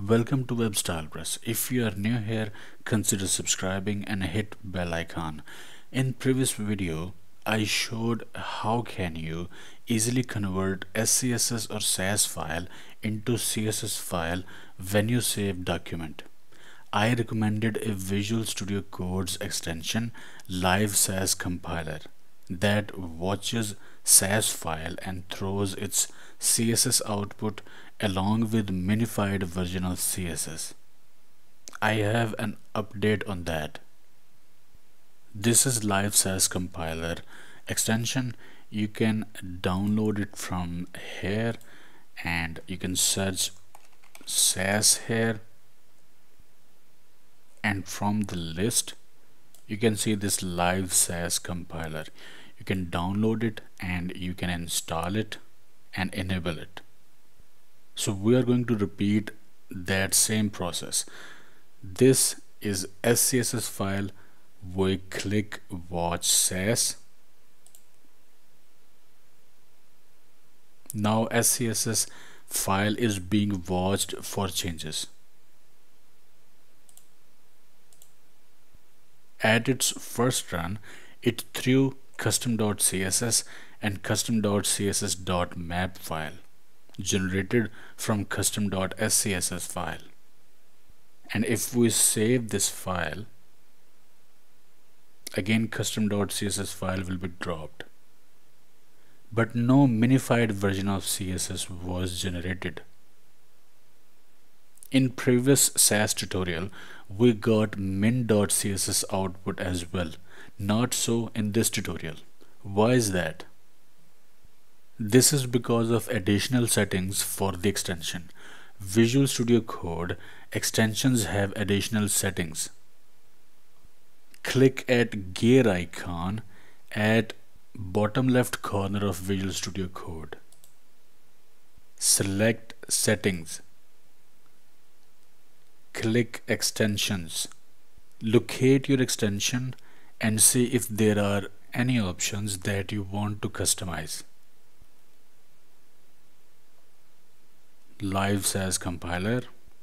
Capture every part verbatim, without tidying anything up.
Welcome to WebStylePress. If you are new here, consider subscribing and hit bell icon. In previous video, I showed how can you easily convert S C S S or Sass file into C S S file when you save document. I recommended a Visual Studio Code's extension, Live Sass Compiler, that watches Sass file and throws its C S S output along with minified version of C S S. I have an update on that. This is Live Sass Compiler extension. You can download it from here and you can search Sass here, and from the list you can see this Live Sass Compiler. You can download it and you can install it and enable it. So we are going to repeat that same process. This is S C S S file. We click watch Sass. Now S C S S file is being watched for changes. At its first run, it threw custom.css and custom.css.map file generated from custom.scss file. And if we save this file, again custom.css file will be dropped. But no minified version of C S S was generated. In previous Sass tutorial, we got min.css output as well. Not so in this tutorial. Why is that? This is because of additional settings for the extension. Visual Studio Code extensions have additional settings. Click at gear icon at bottom left corner of Visual Studio Code. Select settings. Click extensions. Locate your extension and see if there are any options that you want to customize. Live Sass Compiler,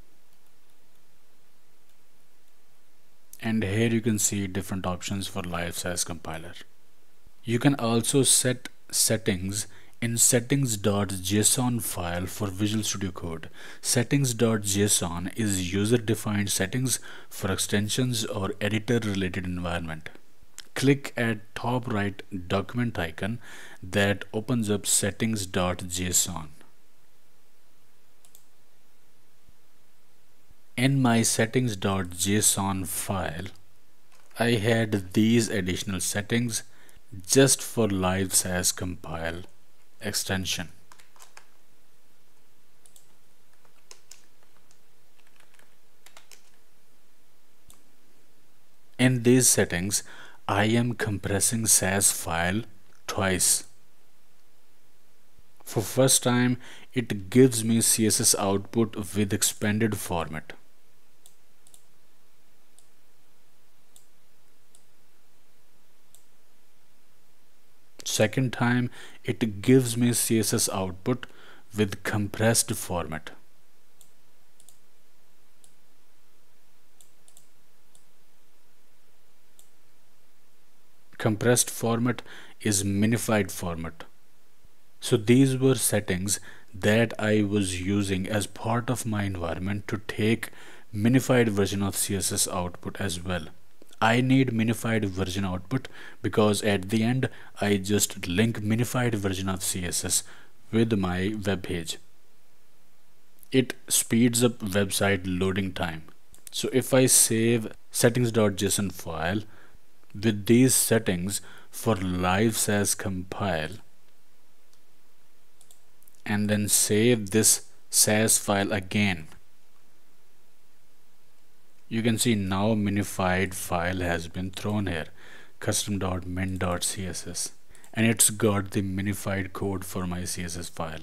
and here you can see different options for Live Sass Compiler. You can also set settings in settings.json file for Visual Studio Code. Settings.json is user-defined settings for extensions or editor-related environment. Click at top right document icon that opens up settings.json. In my settings.json file, I had these additional settings just for Live Sass Compile extension. In these settings, I am compressing Sass file twice. For first time, it gives me C S S output with expanded format. Second time, it gives me C S S output with compressed format. Compressed format is minified format. So these were settings that I was using as part of my environment to take minified version of C S S output as well. I need minified version output because at the end I just link minified version of C S S with my web page. It speeds up website loading time. So if I save settings.json file with these settings for Live Sass Compile and then save this Sass file again, you can see now minified file has been thrown here, custom.min.css, and it's got the minified code for my C S S file.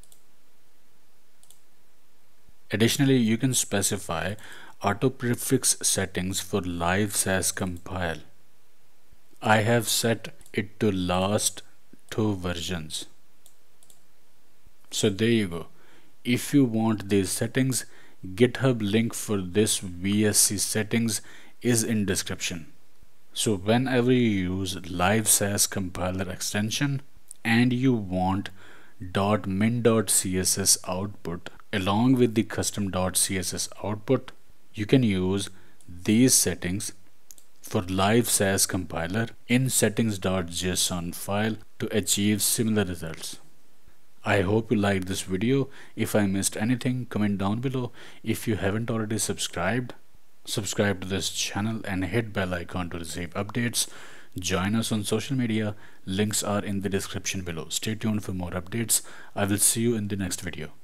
Additionally, you can specify auto prefix settings for Live Sass Compile. I have set it to last two versions. So there you go. If you want these settings, GitHub link for this V S C settings is in description. So whenever you use live Sass compiler extension and you want .min.css output along with the custom.css output, you can use these settings for live Sass compiler in settings.json file to achieve similar results. I hope you liked this video. If I missed anything, comment down below. If you haven't already subscribed, subscribe to this channel and hit bell icon to receive updates. Join us on social media. Links are in the description below. Stay tuned for more updates. I will see you in the next video.